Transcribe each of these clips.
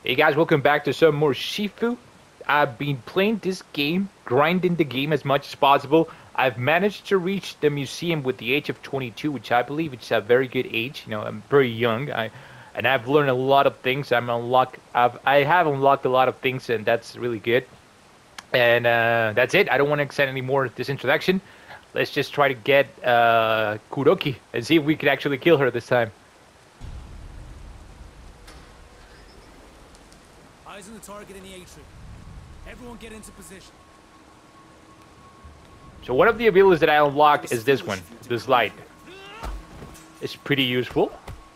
Hey guys, welcome back to some more Shifu. I've been playing this game, grinding the game as much as possible. I've managed to reach the museum with the age of 22, which I believe is a very good age. You know, I'm very young. And I've learned a lot of things. I have unlocked a lot of things, and that's really good. And that's it. I don't want to extend any more this introduction. Let's just try to get Kuroki and see if we can actually kill her this time. Eyes on the target in the atrium. Everyone get into position. So one of the abilities that I unlocked is this one, this light. It's pretty useful.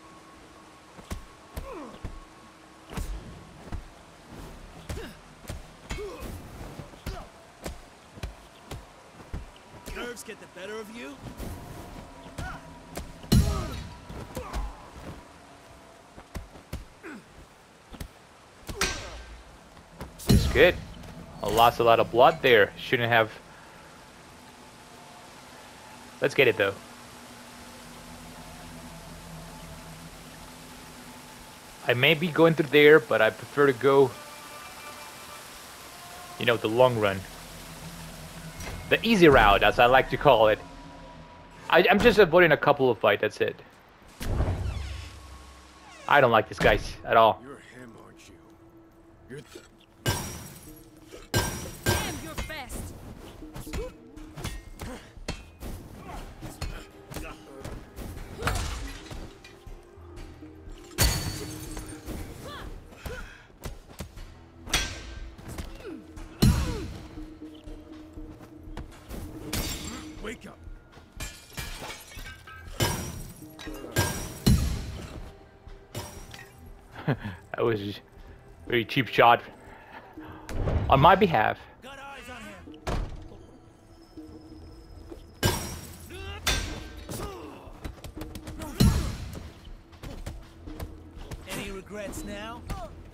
Nerves get the better of you. It's good. I lost a lot of blood there. Shouldn't have. Let's get it though. I may be going through there, but I prefer to go, you know, the long run. The easy route, as I like to call it. I'm just avoiding a couple of fights, that's it. I don't like these guys at all. You're him, aren't you? You're the... Damn, you're fast. Wake up. That was a very cheap shot on my behalf. Got eyes on him. Any regrets now?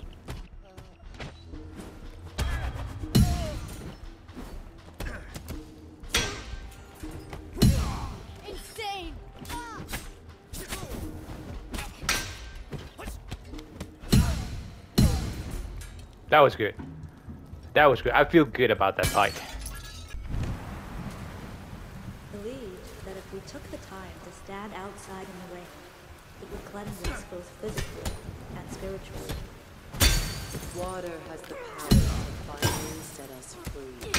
Insane. That was good. That was good. I feel good about that fight. Believed that if we took the time to stand outside in the rain, it would cleanse us both physically and spiritually. Water has the power to finally set us free.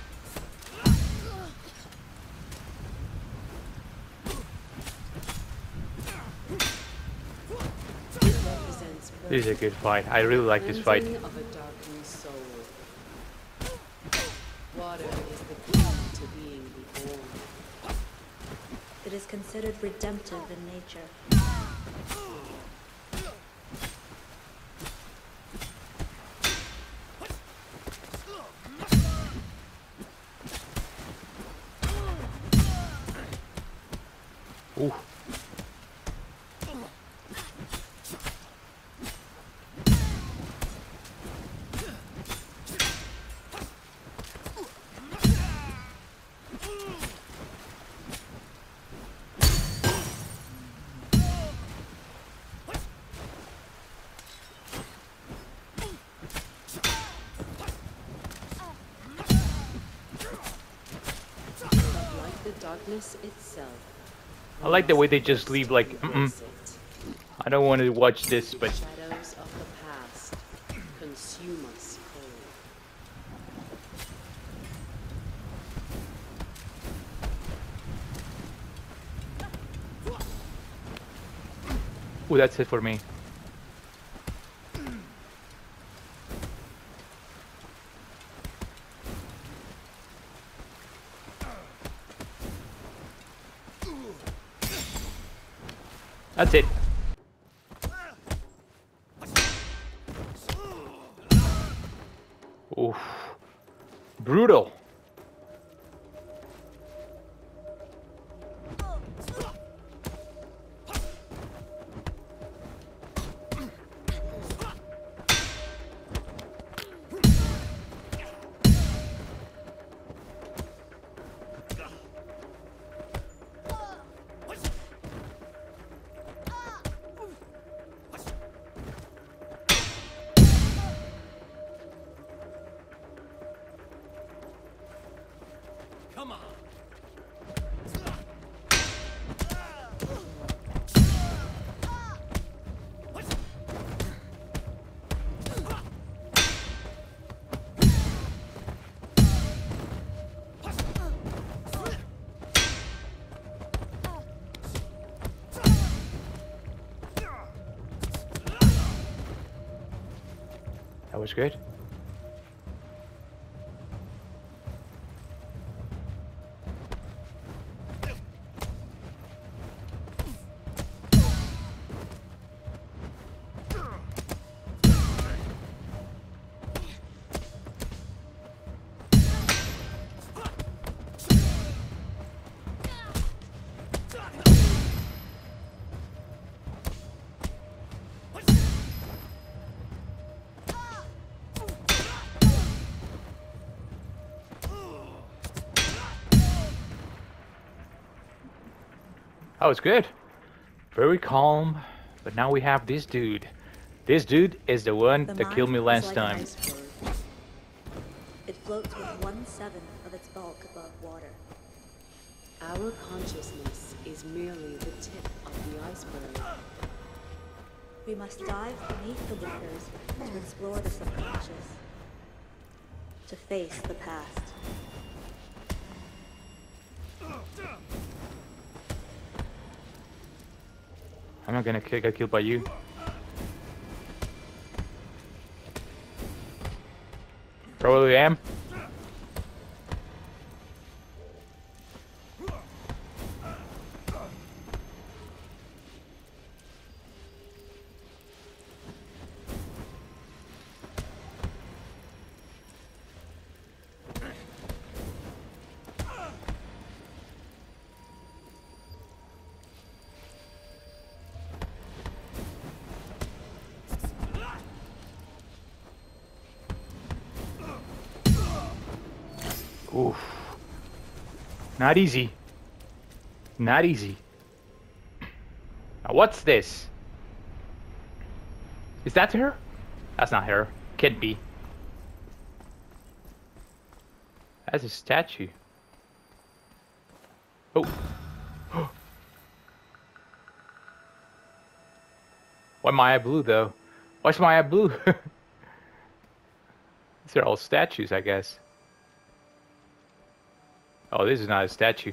It represents This is a good fight. I really like this fight. cleansing of a darkened soul. Water is the key to being reborn. It is considered redemptive in nature. Ooh. But like the darkness itself, I like the way they just leave like, embrace it. I don't want to watch this, but Shadows of the past consume us whole. ooh, that's it for me. That's it. Oof. Brutal. That was good. That was good. Very calm. But now we have this dude. This dude is the one that killed me last time. It floats with 1/7 of its bulk above water. Our consciousness is merely the tip of the iceberg. We must dive beneath the waters to explore the subconscious, to face the past. I'm not gonna get killed by you. Probably am. Oof. Not easy. Not easy. Now what's this? Is that her? That's not her. Can't be. That's a statue. Oh. Why am I blue though? Why's my eye blue? These are all statues, I guess. Oh, this is not a statue.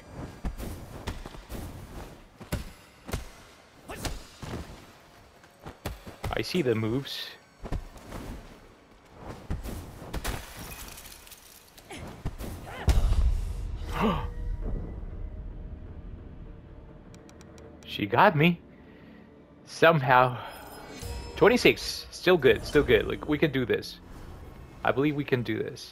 I see the moves. She got me. Somehow. 26. Still good. Still good. Like, we can do this. I believe we can do this.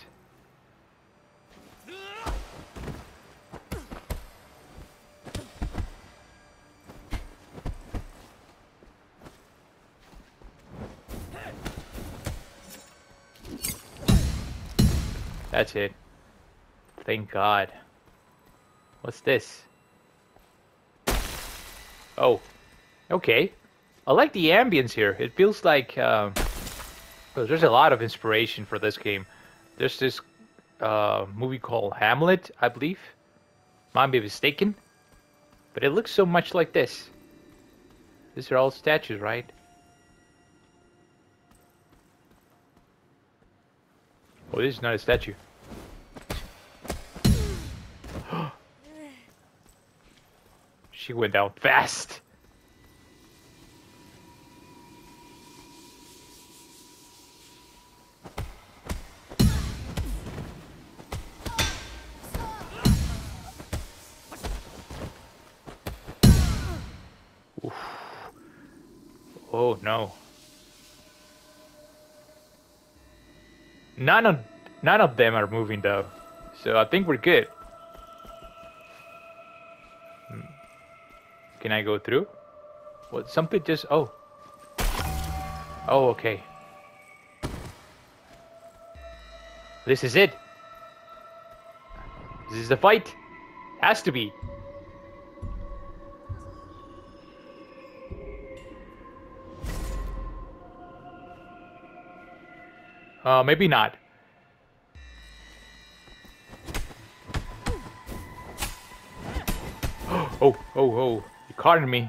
That's it. Thank God. What's this? Oh. Okay. I like the ambience here. It feels like... well, there's a lot of inspiration for this game. There's this movie called Hamlet, I believe. Might be mistaken. But it looks so much like this. These are all statues, right? Oh, this is not a statue. She went down fast. Oof. Oh no. None of them are moving though, so I think we're good. Can I go through? What? Something just... Oh. Oh, okay. This is it. This is the fight. Has to be. Maybe not. Oh, oh, oh. You caught me.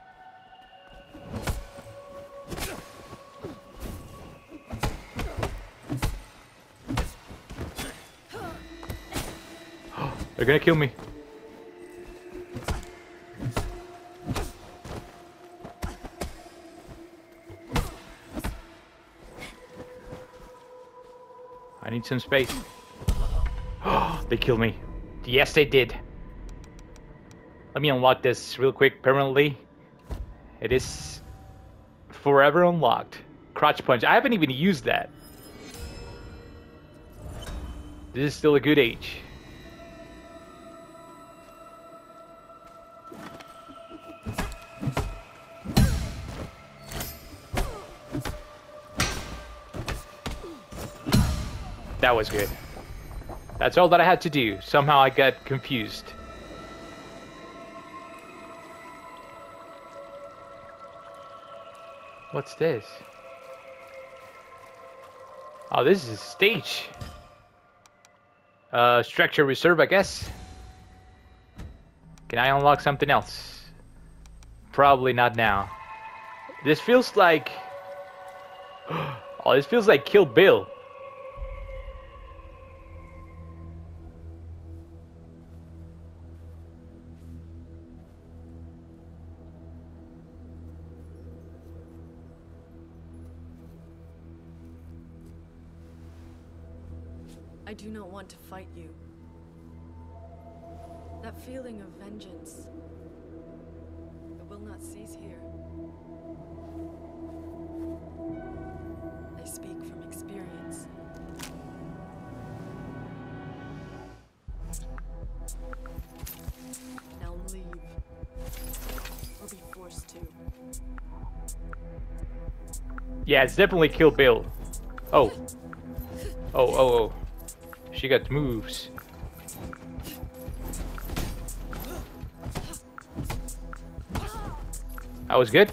They're gonna kill me. I need some space. Oh, they killed me. Yes, they did. Let me unlock this real quick permanently. It is forever unlocked. Crotch punch. I haven't even used that. This is still a good age. That was good. That's all that I had to do. Somehow I got confused. What's this? Oh, this is a stage. Structure reserve, I guess. Can I unlock something else? Probably not now. This feels like... Oh, this feels like Kill Bill. I do not want to fight you. That feeling of vengeance, it will not cease here. I speak from experience. Now leave, or be forced to. Yeah, it's definitely Kill Bill. Oh. Oh. She got moves. That was good.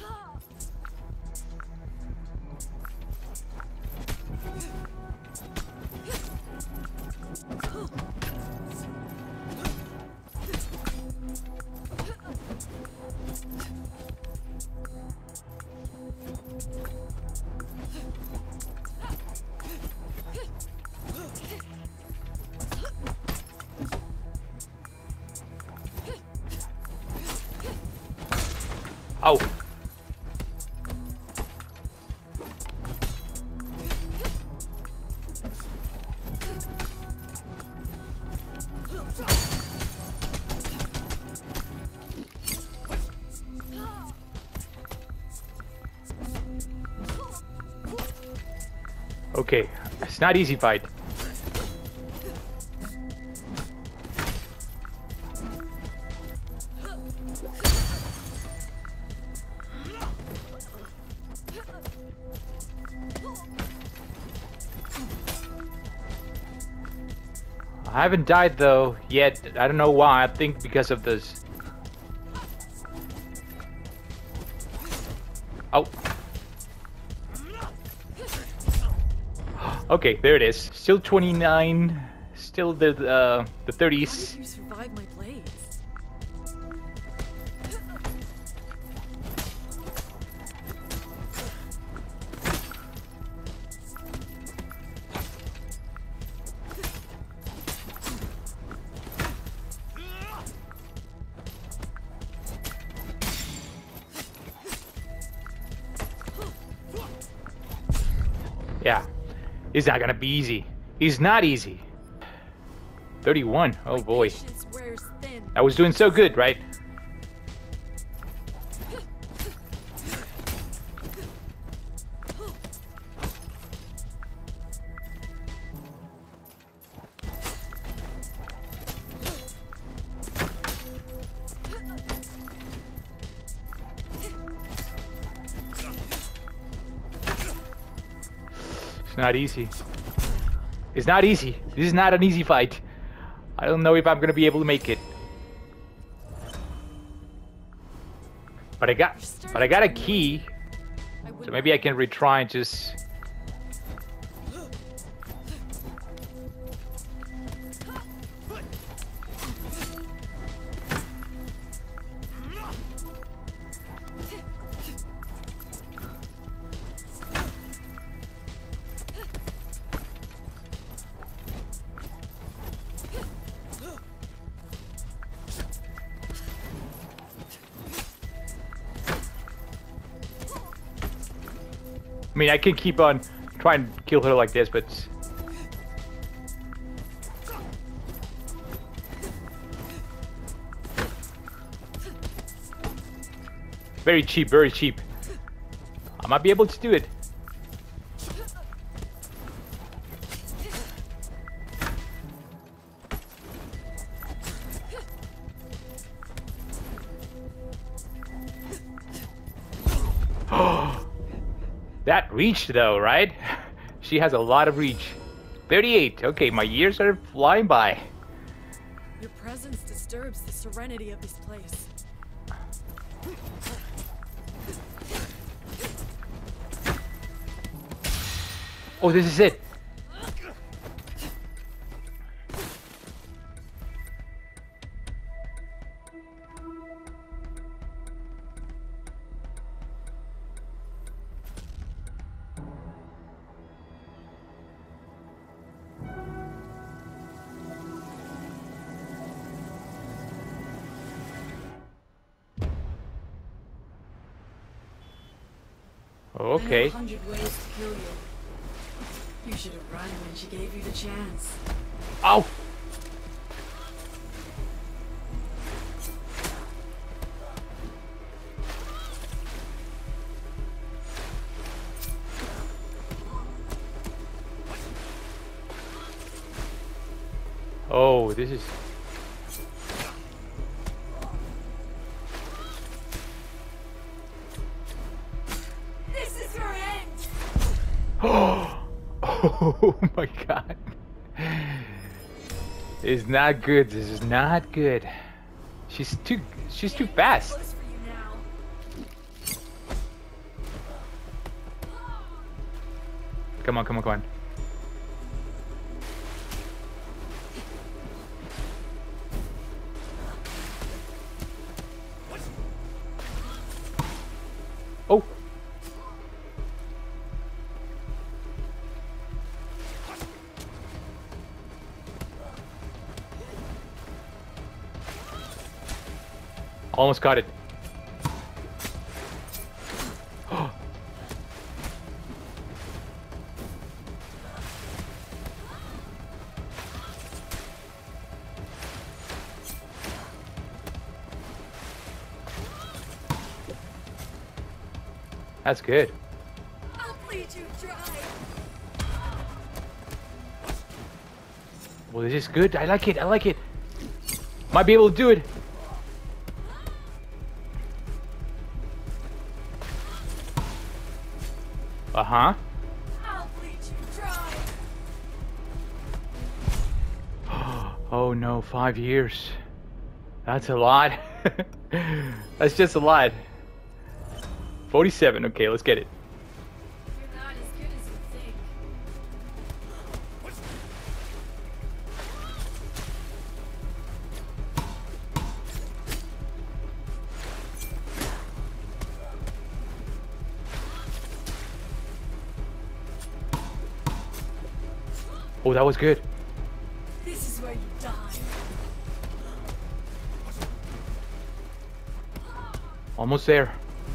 Oh. Okay, it's not easy fight. I haven't died though yet. I don't know why. I think because of this. Oh. Okay, there it is. Still 29. Still the 30s. How did you survive my blades? Yeah, it's not gonna be easy. It's not easy. 31. Oh boy. Patience wears thin. I was doing so good, right? It's not easy. It's not easy. This is not an easy fight. I don't know if I'm gonna be able to make it. But I got a key. So maybe I can retry and just... I mean, I can keep on trying to kill her like this, but Very cheap, very cheap. I might be able to do it. That reach though, right? She has a lot of reach. 38. Okay, my years are flying by. Your presence disturbs the serenity of this place. Oh, this is it. Okay. 100 ways to kill you. You should have run when she gave you the chance. Ow! Oh, this is... This is her end. Oh my god. It's not good. This is not good. She's too fast. Close for you now. Come on, come on, come on. Oh. Almost got it. That's good. I'll bleed you dry. Well, this is good. I like it. I like it. Might be able to do it. Uh-huh. I'll bleed you dry. Oh no, 5 years. That's a lot. That's just a lot. 47. Okay, let's get it. You're not as good as you think. Oh, that was good. This is where you die. Almost there.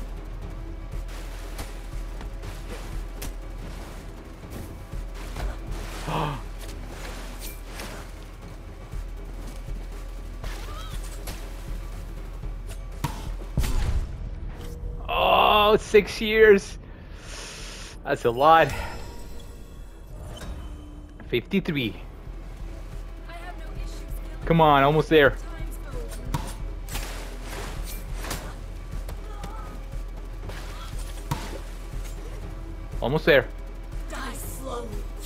Oh, 6 years. That's a lot. 53. I have no issues killing Come on, almost there. times over. Almost there. Die slowly.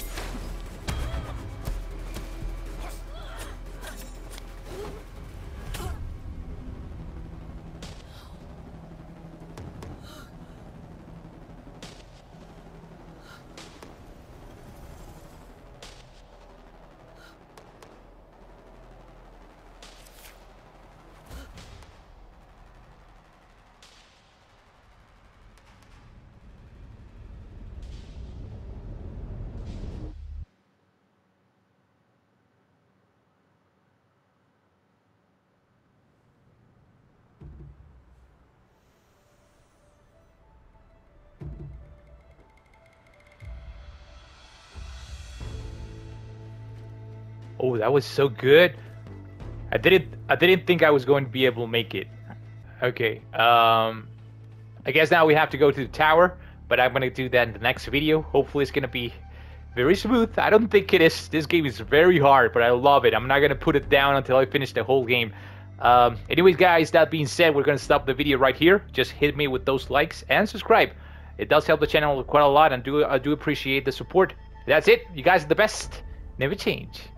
Oh, that was so good. I didn't think I was going to be able to make it. Okay. I guess now we have to go to the tower, but I'm gonna do that in the next video. Hopefully it's gonna be very smooth. I don't think it is. This game is very hard, but I love it. I'm not gonna put it down until I finish the whole game. Anyways, guys, that being said, we're gonna stop the video right here. Just hit me with those likes and subscribe. It does help the channel quite a lot, and I do appreciate the support. That's it. You guys are the best. Never change.